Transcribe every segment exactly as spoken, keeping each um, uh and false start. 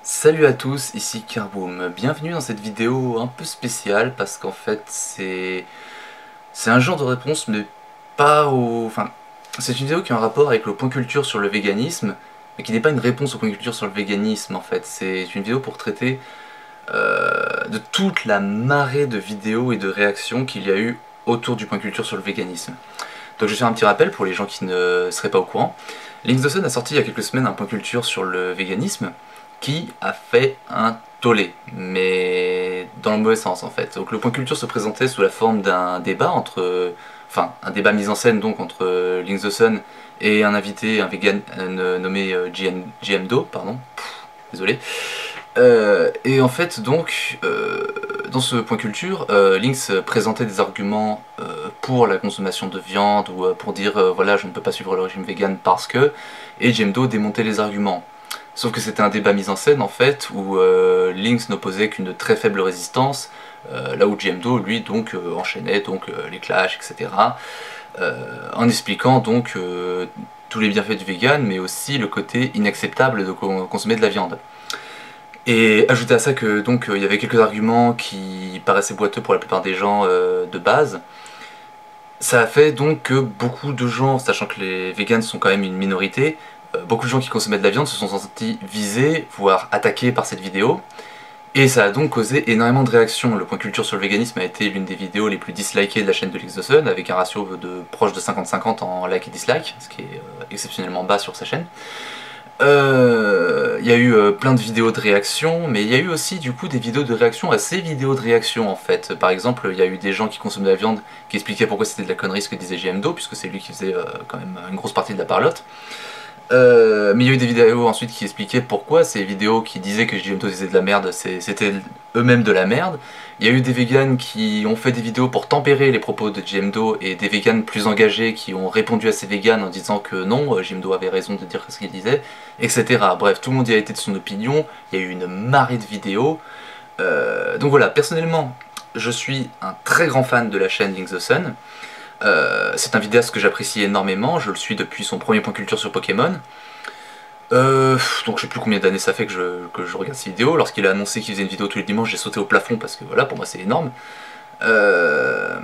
Salut à tous, ici Carboom. Bienvenue dans cette vidéo un peu spéciale parce qu'en fait c'est c'est un genre de réponse mais pas au... Enfin, c'est une vidéo qui a un rapport avec le point culture sur le véganisme mais qui n'est pas une réponse au point culture sur le véganisme en fait. C'est une vidéo pour traiter euh, de toute la marée de vidéos et de réactions qu'il y a eu autour du point culture sur le véganisme. Donc je vais faire un petit rappel pour les gens qui ne seraient pas au courant. Links Dawson a sorti il y a quelques semaines un point culture sur le véganisme qui a fait un tollé, mais dans le mauvais sens en fait. Donc le point culture se présentait sous la forme d'un débat entre, enfin un débat mis en scène donc entre Links Dawson et un invité, un vegan euh, nommé euh, G M Do, pardon, Pff, désolé. Euh, et en fait donc euh, dans ce point culture, euh, Links présentait des arguments euh, pour la consommation de viande ou euh, pour dire euh, voilà je ne peux pas suivre le régime vegan parce que, et G M Do démontait les arguments. Sauf que c'était un débat mis en scène en fait, où euh, Links n'opposait qu'une très faible résistance, euh, là où G M Do lui donc euh, enchaînait donc euh, les clashs, et cetera. Euh, en expliquant donc euh, tous les bienfaits du vegan, mais aussi le côté inacceptable de consommer de la viande. Et ajouter à ça que donc il euh, y avait quelques arguments qui paraissaient boiteux pour la plupart des gens euh, de base. Ça a fait donc que beaucoup de gens, sachant que les vegans sont quand même une minorité, euh, beaucoup de gens qui consommaient de la viande se sont sentis visés, voire attaqués par cette vidéo. Et ça a donc causé énormément de réactions. Le point culture sur le véganisme a été l'une des vidéos les plus dislikées de la chaîne de Links Dawson, avec un ratio de proche de cinquante cinquante en like et dislike, ce qui est euh, exceptionnellement bas sur sa chaîne. Il euh, y a eu euh, plein de vidéos de réaction, mais il y a eu aussi du coup des vidéos de réaction à ces vidéos de réaction en fait. Par exemple, il y a eu des gens qui consomment de la viande qui expliquaient pourquoi c'était de la connerie ce que disait G M Do, puisque c'est lui qui faisait euh, quand même une grosse partie de la parlotte. Euh, mais il y a eu des vidéos ensuite qui expliquaient pourquoi ces vidéos qui disaient que G M Do disait de la merde, c'était eux-mêmes de la merde. Il y a eu des vegans qui ont fait des vidéos pour tempérer les propos de G M Do et des vegans plus engagés qui ont répondu à ces vegans en disant que non, G M Do avait raison de dire ce qu'il disait, et cetera. Bref, tout le monde y a été de son opinion, il y a eu une marée de vidéos. Euh, donc voilà, personnellement, je suis un très grand fan de la chaîne Links Dawson. Euh, c'est un vidéaste que j'apprécie énormément, je le suis depuis son premier point culture sur Pokémon. Euh, donc je sais plus combien d'années ça fait que je, que je regarde ces vidéos. Lorsqu'il a annoncé qu'il faisait une vidéo tous les dimanches, j'ai sauté au plafond parce que voilà, pour moi c'est énorme. Euh...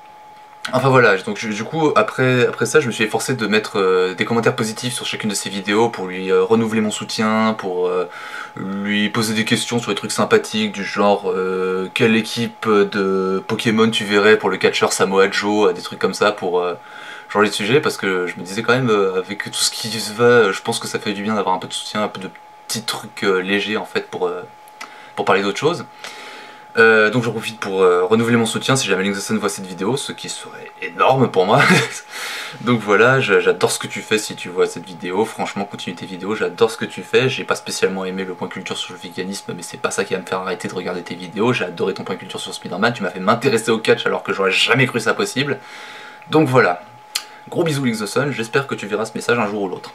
Enfin voilà, donc du coup après, après ça je me suis efforcé de mettre euh, des commentaires positifs sur chacune de ses vidéos pour lui euh, renouveler mon soutien, pour euh, lui poser des questions sur des trucs sympathiques du genre euh, quelle équipe de Pokémon tu verrais pour le catcheur Samoa Joe, des trucs comme ça pour euh, changer de sujet, parce que je me disais quand même euh, avec tout ce qui se va, je pense que ça fait du bien d'avoir un peu de soutien, un peu de petits trucs euh, légers en fait pour, euh, pour parler d'autre chose. Euh, donc j'en profite pour euh, renouveler mon soutien si jamais Links Dawson voit cette vidéo, ce qui serait énorme pour moi. Donc voilà, j'adore ce que tu fais si tu vois cette vidéo, franchement continue tes vidéos, j'adore ce que tu fais. J'ai pas spécialement aimé le point culture sur le véganisme, mais c'est pas ça qui va me faire arrêter de regarder tes vidéos. J'ai adoré ton point culture sur Spider-Man, tu m'as fait m'intéresser au catch alors que j'aurais jamais cru ça possible. Donc voilà, gros bisous Links Dawson, j'espère que tu verras ce message un jour ou l'autre.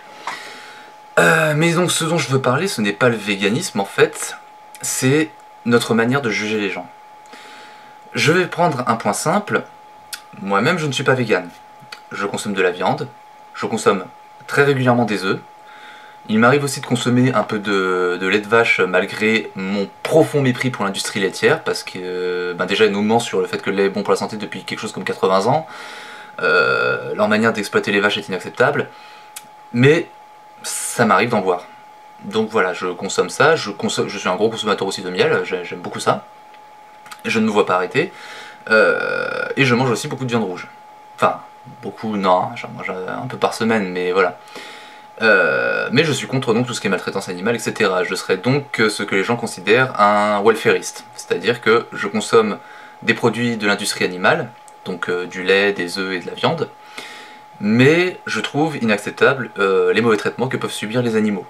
Euh, mais donc ce dont je veux parler, ce n'est pas le véganisme en fait, c'est notre manière de juger les gens. Je vais prendre un point simple. Moi-même, je ne suis pas vegan. Je consomme de la viande. Je consomme très régulièrement des œufs. Il m'arrive aussi de consommer un peu de, de lait de vache malgré mon profond mépris pour l'industrie laitière, parce que ben déjà, elle nous ment sur le fait que le lait est bon pour la santé depuis quelque chose comme quatre-vingts ans. Euh, leur manière d'exploiter les vaches est inacceptable. Mais ça m'arrive d'en boire. Donc voilà, je consomme ça, je, consomme, je suis un gros consommateur aussi de miel, j'aime beaucoup ça. Je ne me vois pas arrêter. Euh, et je mange aussi beaucoup de viande rouge. Enfin, beaucoup, non, j'en mange un peu par semaine, mais voilà. Euh, mais je suis contre donc tout ce qui est maltraitance animale, et cetera. Je serais donc ce que les gens considèrent un welfariste. C'est-à-dire que je consomme des produits de l'industrie animale, donc euh, du lait, des œufs et de la viande, mais je trouve inacceptable euh, les mauvais traitements que peuvent subir les animaux.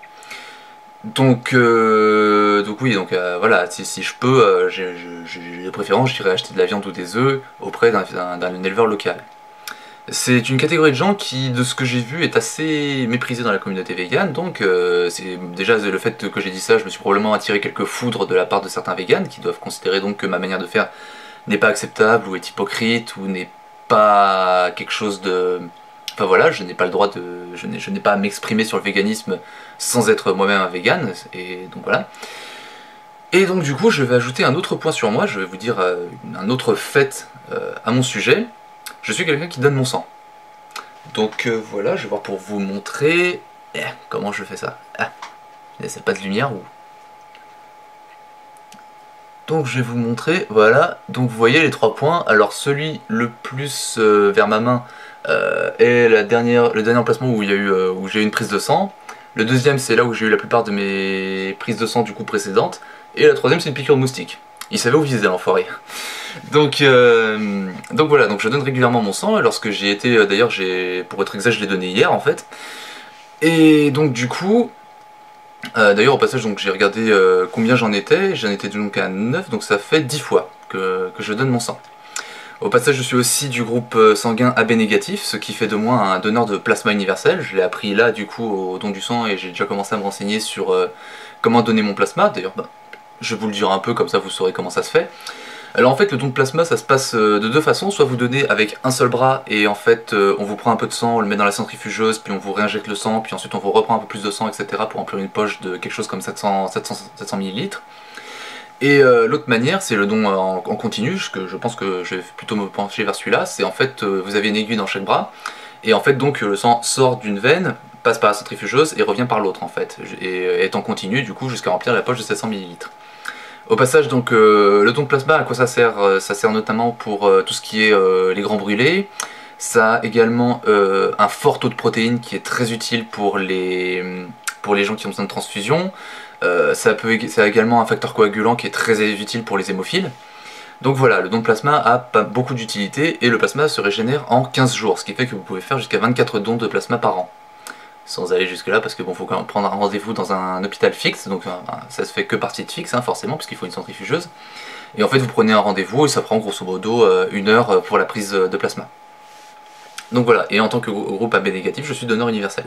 Donc, euh, donc oui, donc euh, voilà, si, si je peux, euh, j'ai de préférence, j'irai acheter de la viande ou des œufs auprès d'un éleveur local. C'est une catégorie de gens qui, de ce que j'ai vu, est assez méprisée dans la communauté végane, donc euh, c'est déjà le fait que j'ai dit ça, je me suis probablement attiré quelques foudres de la part de certains véganes qui doivent considérer donc que ma manière de faire n'est pas acceptable ou est hypocrite ou n'est pas quelque chose de, Enfin voilà, je n'ai pas le droit de... Je n'ai je n'ai pas à m'exprimer sur le véganisme sans être moi-même un vegan, et donc voilà. Et donc du coup, je vais ajouter un autre point sur moi, je vais vous dire euh, un autre fait euh, à mon sujet. Je suis quelqu'un qui donne mon sang. Donc euh, voilà, je vais voir pour vous montrer... Eh, comment je fais ça? Ah, c'est pas de lumière ou... Donc je vais vous montrer, voilà, donc vous voyez les trois points. Alors celui le plus euh, vers ma main euh, est la dernière, le dernier emplacement où il y a eu, euh, où j'ai eu une prise de sang. Le deuxième c'est là où j'ai eu la plupart de mes prises de sang du coup précédentes. Et la troisième c'est une piqûre de moustique. Il savait où viser l'enfoiré. Donc, euh, donc voilà, donc je donne régulièrement mon sang. Lorsque j'ai été, euh, d'ailleurs j'ai, pour être exact, je l'ai donné hier en fait. Et donc du coup... Euh, D'ailleurs au passage donc j'ai regardé euh, combien j'en étais, j'en étais donc à neuf, donc ça fait dix fois que, que je donne mon sang. Au passage je suis aussi du groupe sanguin A B négatif, ce qui fait de moi un donneur de plasma universel. Je l'ai appris là du coup au don du sang et j'ai déjà commencé à me renseigner sur euh, comment donner mon plasma. D'ailleurs bah, je vais vous le dire un peu comme ça vous saurez comment ça se fait. Alors en fait le don de plasma ça se passe de deux façons, soit vous donnez avec un seul bras et en fait euh, on vous prend un peu de sang, on le met dans la centrifugeuse, puis on vous réinjecte le sang, puis ensuite on vous reprend un peu plus de sang, et cetera pour remplir une poche de quelque chose comme sept cents millilitres. Et euh, l'autre manière c'est le don en, en continu, que je pense que je vais plutôt me pencher vers celui-là, c'est en fait euh, vous avez une aiguille dans chaque bras, et en fait donc le sang sort d'une veine, passe par la centrifugeuse et revient par l'autre en fait, et est en continu du coup jusqu'à remplir la poche de sept cents millilitres. Au passage, donc, euh, le don de plasma, à quoi ça sert? Ça sert notamment pour euh, tout ce qui est euh, les grands brûlés. Ça a également euh, un fort taux de protéines qui est très utile pour les, pour les gens qui ont besoin de transfusion. Euh, ça, peut, ça a également un facteur coagulant qui est très utile pour les hémophiles. Donc voilà, le don de plasma a pas beaucoup d'utilité et le plasma se régénère en quinze jours, ce qui fait que vous pouvez faire jusqu'à vingt-quatre dons de plasma par an. Sans aller jusque là parce que bon, faut quand même prendre un rendez-vous dans un hôpital fixe, donc euh, ça se fait que par site fixe hein, forcément puisqu'il faut une centrifugeuse. Et en fait vous prenez un rendez-vous et ça prend grosso modo euh, une heure pour la prise de plasma. Donc voilà, et en tant que groupe A B négatif, je suis donneur universel.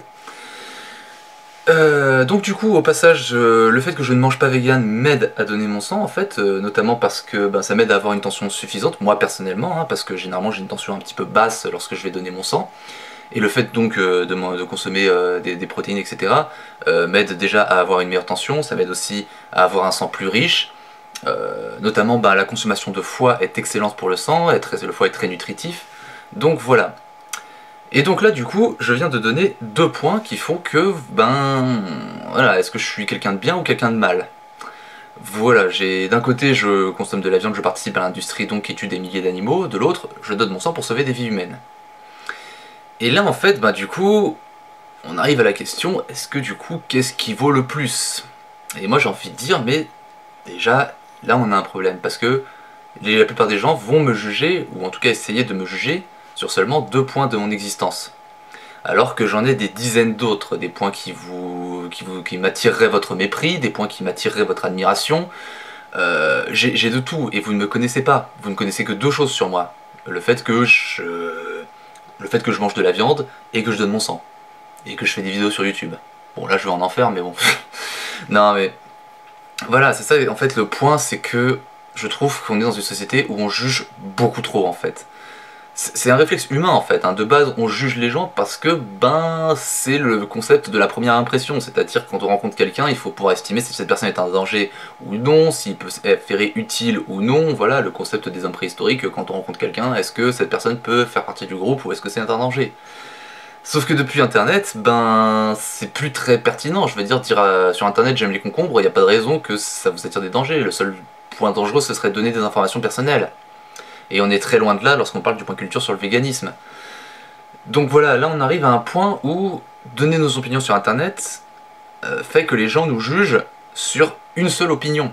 Euh, donc du coup au passage euh, le fait que je ne mange pas vegan m'aide à donner mon sang en fait, euh, notamment parce que ben, ça m'aide à avoir une tension suffisante, moi personnellement, hein, parce que généralement j'ai une tension un petit peu basse lorsque je vais donner mon sang. Et le fait donc euh, de, de consommer euh, des, des protéines, et cetera, euh, m'aide déjà à avoir une meilleure tension, ça m'aide aussi à avoir un sang plus riche. Euh, notamment bah, la consommation de foie est excellente pour le sang, être, le foie est très nutritif. Donc voilà. Et donc là du coup, je viens de donner deux points qui font que, ben, voilà, est-ce que je suis quelqu'un de bien ou quelqu'un de mal? Voilà, j'ai d'un côté je consomme de la viande, je participe à l'industrie donc qui tue des milliers d'animaux, de l'autre, je donne mon sang pour sauver des vies humaines. Et là en fait, bah du coup, on arrive à la question, est-ce que du coup, qu'est-ce qui vaut le plus? Et moi j'ai envie de dire, mais déjà, là on a un problème, parce que la plupart des gens vont me juger, ou en tout cas essayer de me juger, sur seulement deux points de mon existence. Alors que j'en ai des dizaines d'autres, des points qui vous, qui vous, qui m'attireraient votre mépris, des points qui m'attireraient votre admiration. Euh, j'ai de tout, et vous ne me connaissez pas, vous ne connaissez que deux choses sur moi. Le fait que je... le fait que je mange de la viande et que je donne mon sang. Et que je fais des vidéos sur YouTube. Bon là je vais en enfer mais bon. Non mais... Voilà, c'est ça en fait le point, c'est que je trouve qu'on est dans une société où on juge beaucoup trop en fait. C'est un réflexe humain en fait, hein. De base on juge les gens parce que ben c'est le concept de la première impression, c'est-à-dire que quand on rencontre quelqu'un il faut pouvoir estimer si cette personne est un danger ou non, s'il peut s'avérer utile ou non, voilà le concept des hommes préhistoriques, quand on rencontre quelqu'un, est-ce que cette personne peut faire partie du groupe ou est-ce que c'est un danger? Sauf que depuis internet, ben c'est plus très pertinent, je veux dire, dire euh, sur internet j'aime les concombres, il n'y a pas de raison que ça vous attire des dangers, le seul point dangereux ce serait de donner des informations personnelles. Et on est très loin de là lorsqu'on parle du point culture sur le véganisme. Donc voilà, là on arrive à un point où donner nos opinions sur internet euh, fait que les gens nous jugent sur une seule opinion.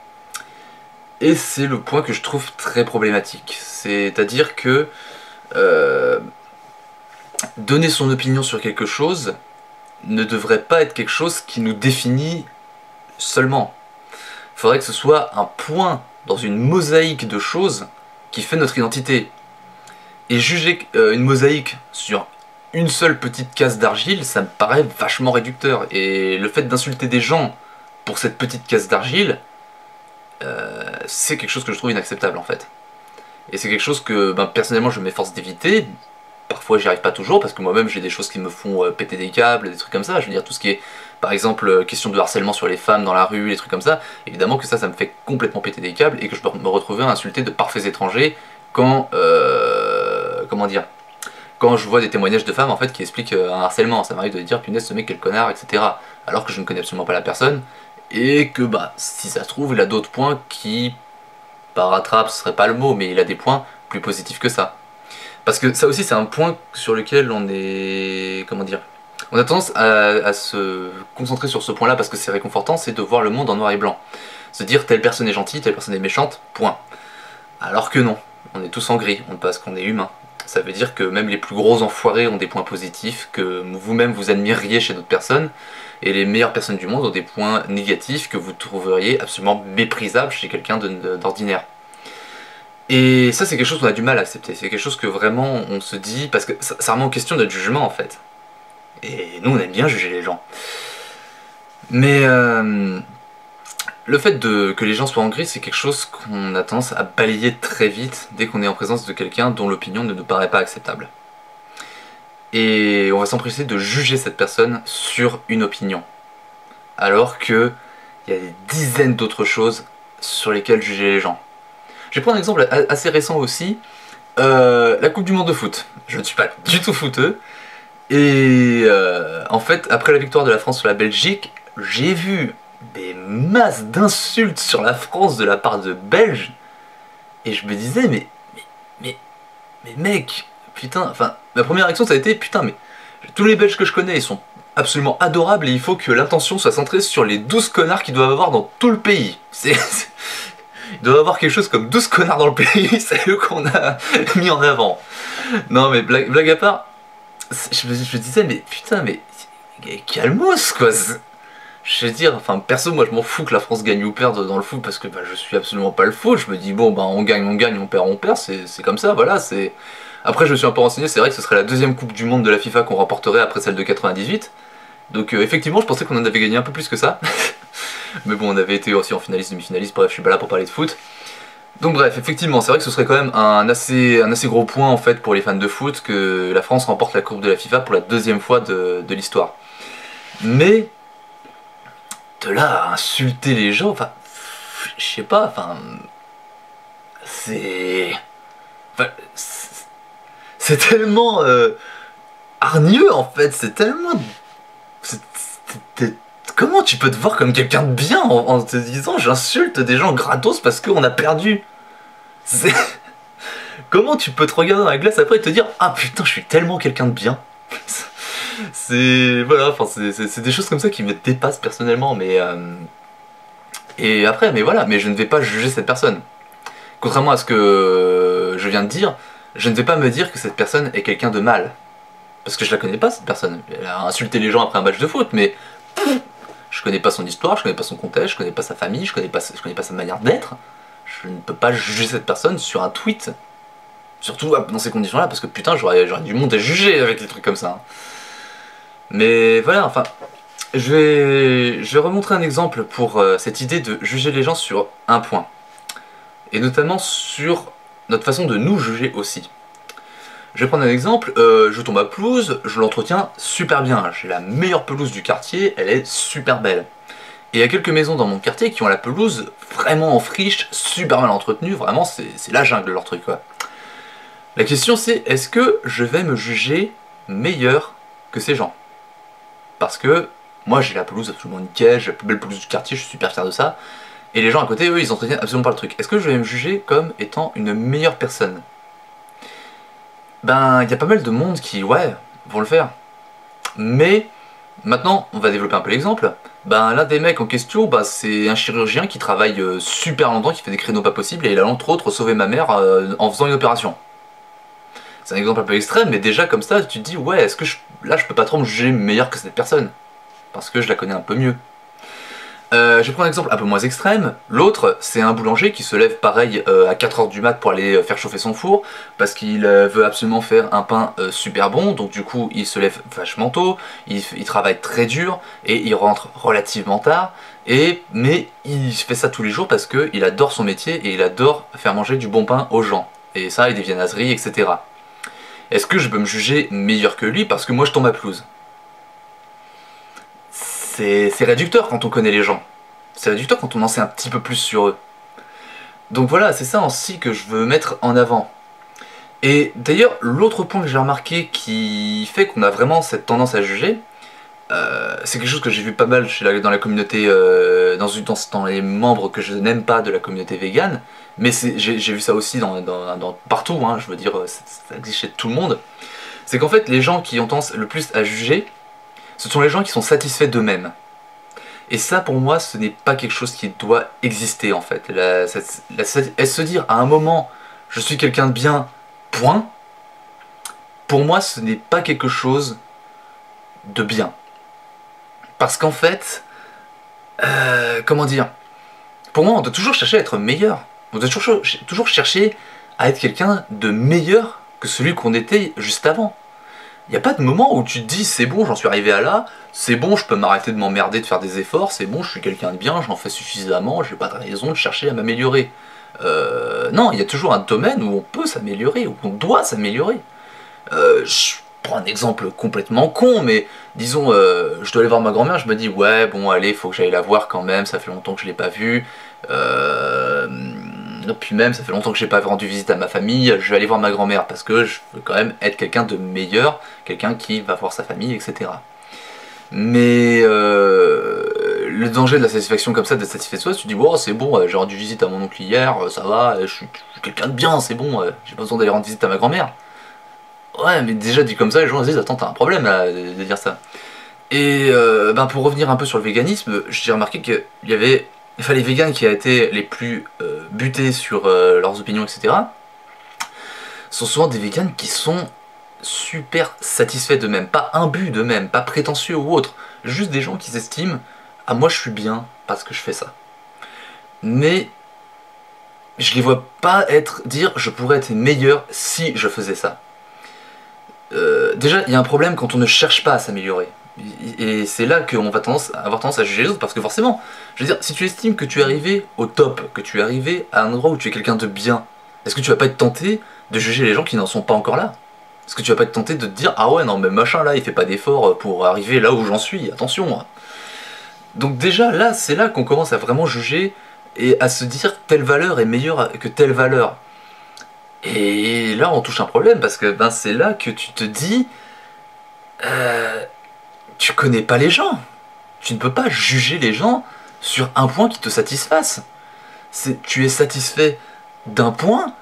Et c'est le point que je trouve très problématique. C'est-à-dire que euh, donner son opinion sur quelque chose ne devrait pas être quelque chose qui nous définit seulement. Il faudrait que ce soit un point dans une mosaïque de choses qui fait notre identité. Et juger euh, une mosaïque sur une seule petite case d'argile, ça me paraît vachement réducteur. Et le fait d'insulter des gens pour cette petite case d'argile, euh, c'est quelque chose que je trouve inacceptable en fait. Et c'est quelque chose que ben, personnellement je m'efforce d'éviter, parfois j'y arrive pas toujours, parce que moi-même j'ai des choses qui me font euh, péter des câbles, des trucs comme ça. Je veux dire, tout ce qui est, par exemple, euh, question de harcèlement sur les femmes dans la rue, les trucs comme ça, évidemment que ça, ça me fait complètement péter des câbles, et que je peux me retrouver à insulter de parfaits étrangers quand, euh, comment dire, quand je vois des témoignages de femmes en fait qui expliquent euh, un harcèlement. Ça m'arrive de dire punaise ce mec quel connard, et cetera. Alors que je ne connais absolument pas la personne, et que bah si ça se trouve il a d'autres points qui, par rattrape ce serait pas le mot, mais il a des points plus positifs que ça. Parce que ça aussi c'est un point sur lequel on est, comment dire, on a tendance à, à se concentrer sur ce point là parce que c'est réconfortant, c'est de voir le monde en noir et blanc. Se dire telle personne est gentille, telle personne est méchante, point. Alors que non, on est tous en gris, parce qu'on est humain. Ça veut dire que même les plus gros enfoirés ont des points positifs, que vous-même vous admiriez chez d'autres personnes, et les meilleures personnes du monde ont des points négatifs que vous trouveriez absolument méprisables chez quelqu'un d'ordinaire. Et ça c'est quelque chose qu'on a du mal à accepter, c'est quelque chose que vraiment on se dit, parce que ça, ça remet en question notre jugement en fait. Et nous on aime bien juger les gens. Mais euh, le fait de, que les gens soient en gris, c'est quelque chose qu'on a tendance à balayer très vite dès qu'on est en présence de quelqu'un dont l'opinion ne nous paraît pas acceptable. Et on va s'empresser de juger cette personne sur une opinion. Alors que il y a des dizaines d'autres choses sur lesquelles juger les gens. Je vais prendre un exemple assez récent aussi, euh, la Coupe du Monde de foot. Je ne suis pas du tout footeux. Et euh, en fait, après la victoire de la France sur la Belgique, j'ai vu des masses d'insultes sur la France de la part de Belges. Et je me disais, mais, mais, mais, mais mec, putain, enfin, ma première réaction ça a été, putain, mais tous les Belges que je connais, ils sont absolument adorables et il faut que l'attention soit centrée sur les douze connards qu'ils doivent avoir dans tout le pays. C'est... Il doit y avoir quelque chose comme douze connards dans le pays, c'est eux qu'on a mis en avant. Non mais blague, blague à part, je me, je me disais mais putain mais calmos quoi. Je veux dire, enfin perso moi je m'en fous que la France gagne ou perde dans le foot parce que bah, je suis absolument pas le foot. Je me dis bon bah on gagne, on gagne, on perd, on perd, c'est comme ça, voilà. c'est. Après je me suis un peu renseigné, c'est vrai que ce serait la deuxième coupe du monde de la FIFA qu'on remporterait après celle de quatre-vingt-dix-huit. Donc euh, effectivement je pensais qu'on en avait gagné un peu plus que ça. Mais bon, on avait été aussi en finaliste, demi-finaliste, bref, je suis pas là pour parler de foot. Donc bref, effectivement, c'est vrai que ce serait quand même un assez, un assez gros point en fait pour les fans de foot que la France remporte la Coupe de la FIFA pour la deuxième fois de, de l'histoire. Mais, de là à insulter les gens, enfin, je sais pas, enfin, c'est... Enfin, c'est tellement euh, hargneux en fait, c'est tellement... c'est Comment tu peux te voir comme quelqu'un de bien en, en te disant j'insulte des gens gratos parce qu'on a perdu? C'est... Comment tu peux te regarder dans la glace après et te dire ah putain je suis tellement quelqu'un de bien? C'est... Voilà, enfin c'est des choses comme ça qui me dépassent personnellement, mais... Euh... Et après, mais voilà, mais je ne vais pas juger cette personne. Contrairement à ce que je viens de dire, je ne vais pas me dire que cette personne est quelqu'un de mal. Parce que je la connais pas cette personne. Elle a insulté les gens après un match de foot, mais... Je connais pas son histoire, je connais pas son contexte, je connais pas sa famille, je connais pas, je connais pas sa manière d'être. Je ne peux pas juger cette personne sur un tweet. Surtout dans ces conditions-là, parce que putain, j'aurais du monde à juger avec des trucs comme ça. Mais voilà, enfin, je vais, je vais remontrer un exemple pour euh, cette idée de juger les gens sur un point. Et notamment sur notre façon de nous juger aussi. Je vais prendre un exemple, euh, je tombe à pelouse, je l'entretiens super bien, j'ai la meilleure pelouse du quartier, elle est super belle. Et il y a quelques maisons dans mon quartier qui ont la pelouse vraiment en friche, super mal entretenue, vraiment c'est la jungle leur truc quoi. La question c'est, est-ce que je vais me juger meilleur que ces gens? Parce que moi j'ai la pelouse absolument nickel, j'ai la plus belle pelouse du quartier, je suis super fier de ça, et les gens à côté, eux, ils entretiennent absolument pas le truc. Est-ce que je vais me juger comme étant une meilleure personne? Ben, il y a pas mal de monde qui, ouais, vont le faire. Mais, maintenant, on va développer un peu l'exemple. Ben, l'un des mecs en question, bah, c'est un chirurgien qui travaille euh, super longtemps, qui fait des créneaux pas possibles, et il a entre autres sauvé ma mère euh, en faisant une opération. C'est un exemple un peu extrême, mais déjà comme ça, tu te dis, ouais, est-ce que je, là, je peux pas trop me juger meilleur que cette personne? Parce que je la connais un peu mieux. Euh, je vais prendre un exemple un peu moins extrême. L'autre, c'est un boulanger qui se lève pareil euh, à quatre heures du mat pour aller euh, faire chauffer son four, parce qu'il euh, veut absolument faire un pain euh, super bon, donc du coup il se lève vachement tôt, il, il travaille très dur, et il rentre relativement tard, et, mais il fait ça tous les jours parce qu'il adore son métier, et il adore faire manger du bon pain aux gens. Et ça, il des viennoiseries, et cetera. Est-ce que je peux me juger meilleur que lui parce que moi je tombe ma pelouse? C'est réducteur quand on connaît les gens. C'est réducteur quand on en sait un petit peu plus sur eux. Donc voilà, c'est ça aussi que je veux mettre en avant. Et d'ailleurs, l'autre point que j'ai remarqué qui fait qu'on a vraiment cette tendance à juger, euh, c'est quelque chose que j'ai vu pas mal chez la, dans la communauté, euh, dans, dans, dans les membres que je n'aime pas de la communauté végane, mais j'ai vu ça aussi dans, dans, dans, partout, hein, je veux dire, ça, ça existe chez tout le monde. C'est qu'en fait, les gens qui ont tendance le plus à juger, ce sont les gens qui sont satisfaits d'eux-mêmes. Et ça, pour moi, ce n'est pas quelque chose qui doit exister, en fait. La, la, la, elle se dire, à un moment, je suis quelqu'un de bien, point. Pour moi, ce n'est pas quelque chose de bien. Parce qu'en fait, euh, comment dire, pour moi, on doit toujours chercher à être meilleur. On doit toujours, toujours chercher à être quelqu'un de meilleur que celui qu'on était juste avant. Il n'y a pas de moment où tu te dis c'est bon, j'en suis arrivé à là, c'est bon, je peux m'arrêter de m'emmerder, de faire des efforts, c'est bon, je suis quelqu'un de bien, j'en fais suffisamment, j'ai pas de raison de chercher à m'améliorer. Euh, non, il y a toujours un domaine où on peut s'améliorer, où on doit s'améliorer. Euh, je prends un exemple complètement con, mais disons, euh, je dois aller voir ma grand-mère, je me dis ouais, bon, allez, faut que j'aille la voir quand même, ça fait longtemps que je l'ai pas vue. Euh... Puis même, ça fait longtemps que j'ai pas rendu visite à ma famille, je vais aller voir ma grand-mère parce que je veux quand même être quelqu'un de meilleur, quelqu'un qui va voir sa famille, et cetera. Mais euh, le danger de la satisfaction comme ça, d'être satisfait de soi, tu te dis oh, c'est bon, j'ai rendu visite à mon oncle hier, ça va, je suis, suis quelqu'un de bien, c'est bon, j'ai pas besoin d'aller rendre visite à ma grand-mère. Ouais, mais déjà dit comme ça, les gens se disent attends, t'as un problème là, de, de dire ça. Et euh, ben, pour revenir un peu sur le véganisme, j'ai remarqué qu'il y avait Enfin, les végans qui ont été les plus euh, butés sur euh, leurs opinions, et cetera, sont souvent des végans qui sont super satisfaits d'eux-mêmes, pas imbus d'eux-mêmes, pas prétentieux ou autre, juste des gens qui s'estiment « Ah, moi je suis bien parce que je fais ça ». Mais je les vois pas être, dire « Je pourrais être meilleur si je faisais ça ». Euh, déjà, il y a un problème quand on ne cherche pas à s'améliorer. Et c'est là qu'on va tendance, avoir tendance à juger les autres, parce que forcément, je veux dire, si tu estimes que tu es arrivé au top, que tu es arrivé à un endroit où tu es quelqu'un de bien, est-ce que tu vas pas être tenté de juger les gens qui n'en sont pas encore là? Est-ce que tu vas pas être tenté de te dire, ah ouais, non mais machin là, il fait pas d'effort pour arriver là où j'en suis, attention. Donc déjà, là, c'est là qu'on commence à vraiment juger et à se dire, telle valeur est meilleure que telle valeur. Et là, on touche un problème, parce que ben, c'est là que tu te dis... Euh, tu connais pas les gens. Tu ne peux pas juger les gens sur un point qui te satisfasse. Tu es satisfait d'un point,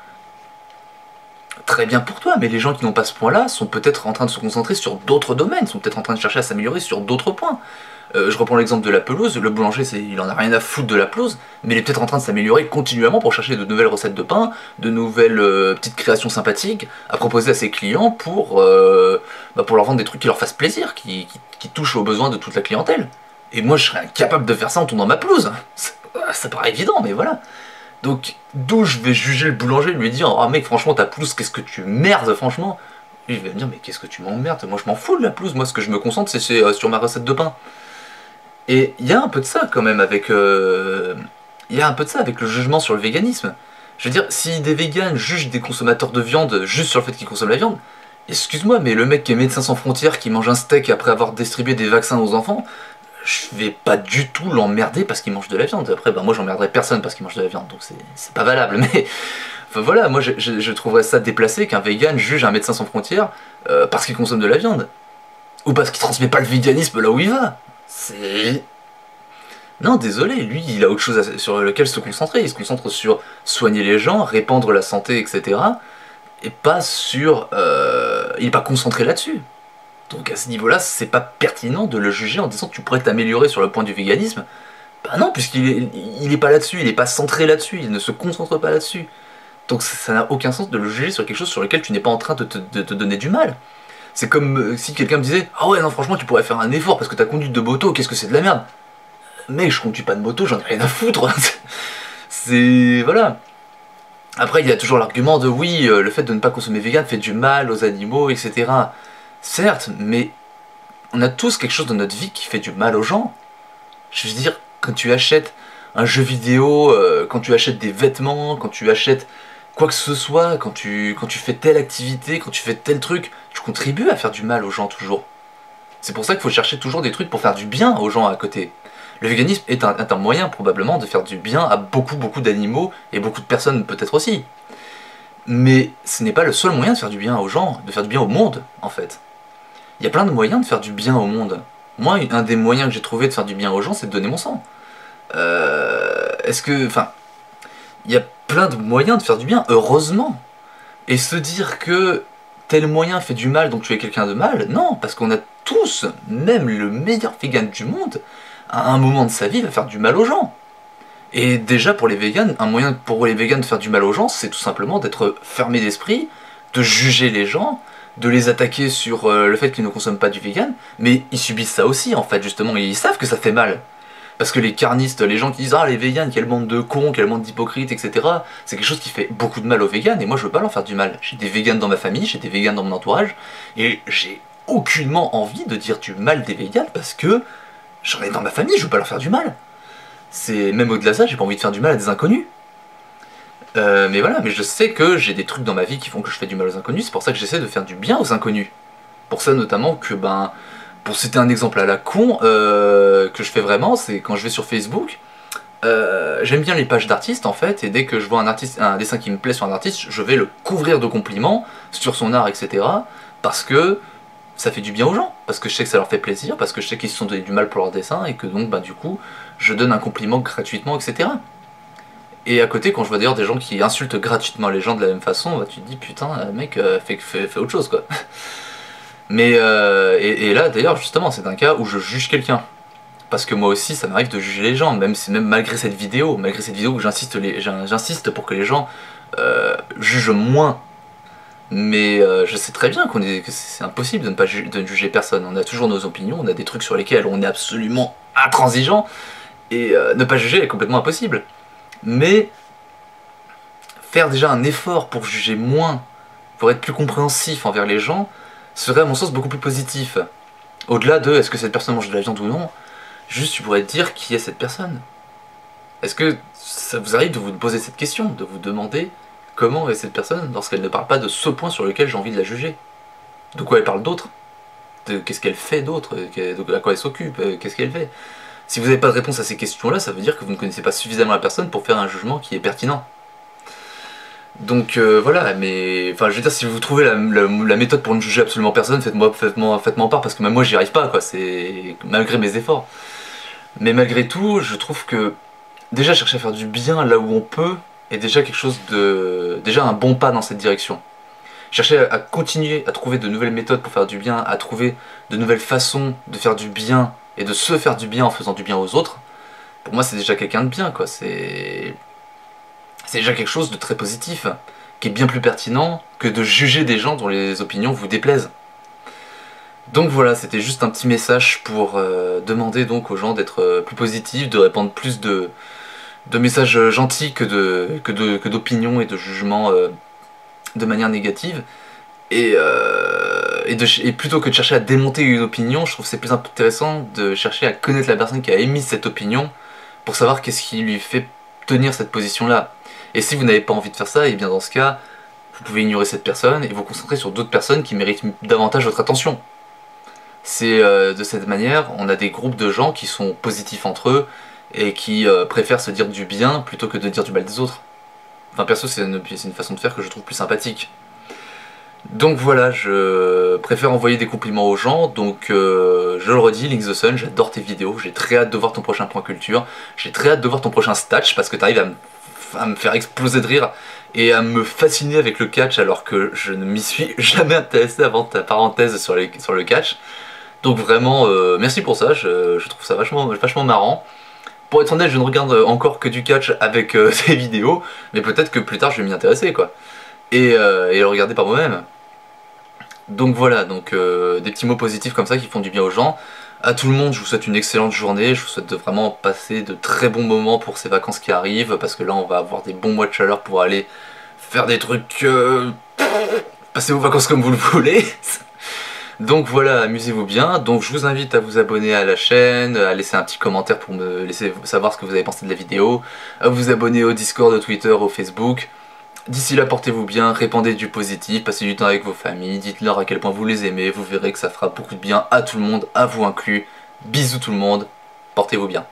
très bien pour toi, mais les gens qui n'ont pas ce point-là sont peut-être en train de se concentrer sur d'autres domaines, sont peut-être en train de chercher à s'améliorer sur d'autres points. Euh, je reprends l'exemple de la pelouse, le boulanger il en a rien à foutre de la pelouse, mais il est peut-être en train de s'améliorer continuellement pour chercher de nouvelles recettes de pain, de nouvelles euh, petites créations sympathiques à proposer à ses clients pour, euh, bah pour leur vendre des trucs qui leur fassent plaisir, qui, qui, qui touchent aux besoins de toute la clientèle. Et moi je serais incapable de faire ça en tournant ma pelouse. Ça paraît évident, mais voilà. Donc d'où je vais juger le boulanger, lui dire « Ah mec, franchement ta pelouse, qu'est-ce que tu merdes, franchement ?» Lui il va me dire « Mais qu'est-ce que tu m'emmerdes, moi je m'en fous de la pelouse, moi ce que je me concentre c'est euh, sur ma recette de pain. » Et il y a un peu de ça quand même avec... Euh, il y a un peu de ça avec le jugement sur le véganisme. Je veux dire, si des véganes jugent des consommateurs de viande juste sur le fait qu'ils consomment la viande, excuse-moi, mais le mec qui est Médecins Sans Frontières, qui mange un steak après avoir distribué des vaccins aux enfants, je vais pas du tout l'emmerder parce qu'il mange de la viande. Après, ben moi j'emmerderai personne parce qu'il mange de la viande, donc c'est pas valable. Mais enfin voilà, moi je, je, je trouverais ça déplacé qu'un vegan juge un Médecin Sans Frontières euh, parce qu'il consomme de la viande. Ou parce qu'il transmet pas le véganisme là où il va. C'est... Non, désolé, lui, il a autre chose à, sur lequel se concentrer. Il se concentre sur soigner les gens, répandre la santé, et cetera. Et pas sur... Euh, il n'est pas concentré là-dessus. Donc à ce niveau-là, c'est pas pertinent de le juger en disant que tu pourrais t'améliorer sur le point du véganisme. Bah non, puisqu'il est, il est pas là-dessus, il est pas centré là-dessus, il ne se concentre pas là-dessus. Donc ça n'a aucun sens de le juger sur quelque chose sur lequel tu n'es pas en train de te, de te donner du mal. C'est comme si quelqu'un me disait « Ah ouais, non, franchement, tu pourrais faire un effort parce que ta conduite de moto, qu'est-ce que c'est de la merde ?» Mec, je conduis pas de moto, j'en ai rien à foutre. C'est... voilà. Après, il y a toujours l'argument de « Oui, le fait de ne pas consommer vegan fait du mal aux animaux, et cetera » Certes, mais on a tous quelque chose dans notre vie qui fait du mal aux gens. Je veux dire, quand tu achètes un jeu vidéo, euh, quand tu achètes des vêtements, quand tu achètes quoi que ce soit, quand tu, quand tu fais telle activité, quand tu fais tel truc, tu contribues à faire du mal aux gens toujours. C'est pour ça qu'il faut chercher toujours des trucs pour faire du bien aux gens à côté. Le véganisme est un, est un moyen probablement de faire du bien à beaucoup beaucoup d'animaux et beaucoup de personnes peut-être aussi. Mais ce n'est pas le seul moyen de faire du bien aux gens, de faire du bien au monde en fait. Il y a plein de moyens de faire du bien au monde. Moi, un des moyens que j'ai trouvé de faire du bien aux gens, c'est de donner mon sang. Euh, Est-ce que... Enfin... Il y a plein de moyens de faire du bien, heureusement. Et se dire que tel moyen fait du mal, donc tu es quelqu'un de mal, non, parce qu'on a tous, même le meilleur vegan du monde, à un moment de sa vie, va faire du mal aux gens. Et déjà pour les végans, un moyen pour les végans de faire du mal aux gens, c'est tout simplement d'être fermé d'esprit, de juger les gens, de les attaquer sur euh, le fait qu'ils ne consomment pas du vegan, mais ils subissent ça aussi en fait, justement, et ils savent que ça fait mal. Parce que les carnistes, les gens qui disent « Ah, les végans, quelle bande de cons, quelle bande d'hypocrites, et cetera » c'est quelque chose qui fait beaucoup de mal aux végans, et moi je veux pas leur faire du mal. J'ai des végans dans ma famille, j'ai des végans dans mon entourage, et j'ai aucunement envie de dire du mal des végans, parce que j'en ai dans ma famille, je veux pas leur faire du mal. C'est même au-delà de ça, j'ai pas envie de faire du mal à des inconnus. Euh, mais voilà, mais je sais que j'ai des trucs dans ma vie qui font que je fais du mal aux inconnus, c'est pour ça que j'essaie de faire du bien aux inconnus. Pour ça notamment que, ben... Pour citer un exemple à la con, euh, que je fais vraiment, c'est quand je vais sur Facebook, euh, j'aime bien les pages d'artistes en fait, et dès que je vois un, artiste, un dessin qui me plaît sur un artiste, je vais le couvrir de compliments sur son art, et cetera. Parce que ça fait du bien aux gens, parce que je sais que ça leur fait plaisir, parce que je sais qu'ils se sont donné du mal pour leur dessin, et que donc bah, du coup, je donne un compliment gratuitement, et cetera. Et à côté, quand je vois d'ailleurs des gens qui insultent gratuitement les gens de la même façon, bah, tu te dis putain, mec, euh, fais, fais, fais autre chose quoi. Mais euh, et, et là d'ailleurs justement c'est un cas où je juge quelqu'un. Parce que moi aussi ça m'arrive de juger les gens, même, même malgré cette vidéo, malgré cette vidéo où j'insiste j'insiste pour que les gens euh, jugent moins. Mais euh, je sais très bien qu'on est, que c'est impossible de ne pas ju de ne juger personne. On a toujours nos opinions, on a des trucs sur lesquels on est absolument intransigeant, et euh, ne pas juger est complètement impossible. Mais faire déjà un effort pour juger moins, pour être plus compréhensif envers les gens, serait à mon sens beaucoup plus positif. Au-delà de est-ce que cette personne mange de la viande ou non, juste tu pourrais te dire qui est cette personne. Est-ce que ça vous arrive de vous poser cette question, de vous demander comment est cette personne lorsqu'elle ne parle pas de ce point sur lequel j'ai envie de la juger? De quoi elle parle d'autre? De qu'est-ce qu'elle fait d'autre? À quoi elle s'occupe? Qu'est-ce qu'elle fait? Si vous n'avez pas de réponse à ces questions-là, ça veut dire que vous ne connaissez pas suffisamment la personne pour faire un jugement qui est pertinent. Donc euh, voilà, mais enfin je veux dire, si vous trouvez la, la, la méthode pour ne juger absolument personne, faites-moi faites-moi faites-moi part, parce que même moi j'y arrive pas quoi, c'est malgré mes efforts. Mais malgré tout, je trouve que déjà chercher à faire du bien là où on peut est déjà quelque chose de déjà un bon pas dans cette direction. Chercher à, à continuer à trouver de nouvelles méthodes pour faire du bien, à trouver de nouvelles façons de faire du bien et de se faire du bien en faisant du bien aux autres. Pour moi, c'est déjà quelqu'un de bien quoi, c'est C'est déjà quelque chose de très positif, qui est bien plus pertinent que de juger des gens dont les opinions vous déplaisent. Donc voilà, c'était juste un petit message pour euh, demander donc aux gens d'être euh, plus positifs, de répandre plus de, de messages gentils que de que de, que d'opinions et de jugements euh, de manière négative. Et, euh, et, de, et plutôt que de chercher à démonter une opinion, je trouve que c'est plus intéressant de chercher à connaître la personne qui a émis cette opinion pour savoir qu'est-ce qui lui fait tenir cette position-là. Et si vous n'avez pas envie de faire ça, et bien dans ce cas, vous pouvez ignorer cette personne et vous concentrer sur d'autres personnes qui méritent davantage votre attention. C'est euh, de cette manière, on a des groupes de gens qui sont positifs entre eux et qui euh, préfèrent se dire du bien plutôt que de dire du mal des autres. Enfin perso, c'est une, une façon de faire que je trouve plus sympathique. Donc voilà, je préfère envoyer des compliments aux gens, donc euh, je le redis, Link the Sun, j'adore tes vidéos, j'ai très hâte de voir ton prochain point culture, j'ai très hâte de voir ton prochain statch parce que tu arrives à me à me faire exploser de rire et à me fasciner avec le catch alors que je ne m'y suis jamais intéressé avant ta parenthèse sur, les, sur le catch. Donc vraiment, euh, merci pour ça, je, je trouve ça vachement, vachement marrant. Pour être honnête, je ne regarde encore que du catch avec euh, ces vidéos, mais peut-être que plus tard je vais m'y intéresser quoi. Et, euh, et le regarder par moi-même. Donc voilà, donc euh, des petits mots positifs comme ça qui font du bien aux gens. À tout le monde, je vous souhaite une excellente journée, je vous souhaite de vraiment passer de très bons moments pour ces vacances qui arrivent, parce que là on va avoir des bons mois de chaleur pour aller faire des trucs... Euh... passer vos vacances comme vous le voulez. Donc voilà, amusez-vous bien. Donc je vous invite à vous abonner à la chaîne, à laisser un petit commentaire pour me laisser savoir ce que vous avez pensé de la vidéo, à vous abonner au Discord, au Twitter, au Facebook. D'ici là, portez-vous bien, répandez du positif, passez du temps avec vos familles, dites-leur à quel point vous les aimez, vous verrez que ça fera beaucoup de bien à tout le monde, à vous inclus. Bisous tout le monde, portez-vous bien.